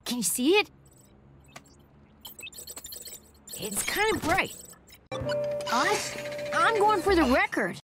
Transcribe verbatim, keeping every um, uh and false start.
Can you see it? It's kind of bright. Us? I'm going for the record.